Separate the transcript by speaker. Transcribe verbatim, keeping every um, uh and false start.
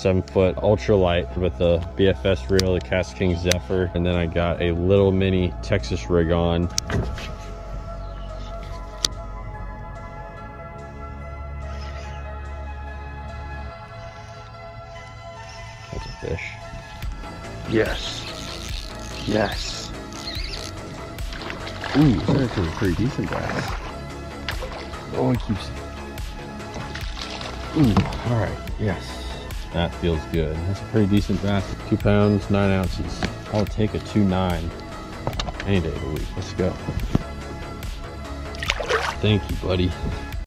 Speaker 1: seven foot ultralight with the B F S reel, the Cast King Zephyr, and then I got a little mini Texas rig on. That's a fish. Yes. Yes. Ooh, that's actually a pretty decent bass. Oh, it keeps. Ooh, all right. Yes. That feels good. That's a pretty decent bass. Two pounds, nine ounces. I'll take a two nine any day of the week. Let's go. Thank you, buddy.